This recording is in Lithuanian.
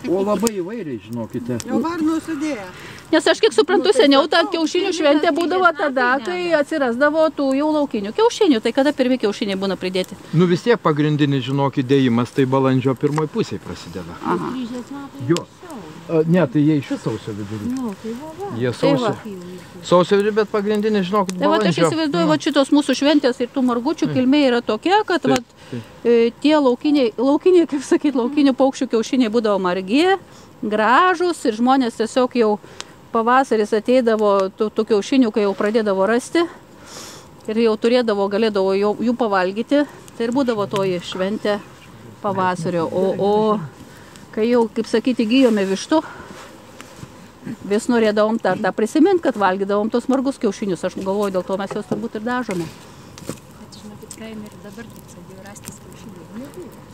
O labai įvairiai, žinokite. Jau varnų sudėję. Nes aš kiek suprantu, seniau ta kiaušinių šventė būdavo tada, kai atsirasdavo tų jau laukinių kiaušinių. Tai kada pirmi kiaušiniai būna pridėti? Nu vis tiek pagrindinis, žinokit, dėjimas tai balandžio pirmoj pusėje prasideda. Aha. Jo. Ne, tai jie iš sausio vidury. Nu, tai va. Jie sausio. Sausio vidury, bet pagrindinis, žinokit, Tai va, balandžio. aš įsivaizduoju, va, šitos mūsų šventės ir tų margučių kilmė yra tokia, kad va, tie laukiniai, kaip sakyt, laukinių paukščių kiaušiniai būdavo margi, gražūs ir žmonės tiesiog jau pavasaris ateidavo tų kiaušinių, kai jau pradėdavo rasti ir jau galėdavo jų pavalgyti. Tai ir būdavo toji šventė pavasario. O kai jau, kaip sakyti, įgijome vištų, vis norėdavom tą prisiminti, kad valgydavom tos margus kiaušinius. Aš galvoju, dėl to mes juos turbūt ir dažome. Bet žinokit, kaime ir dabar pradėjo rastis kiaušinių.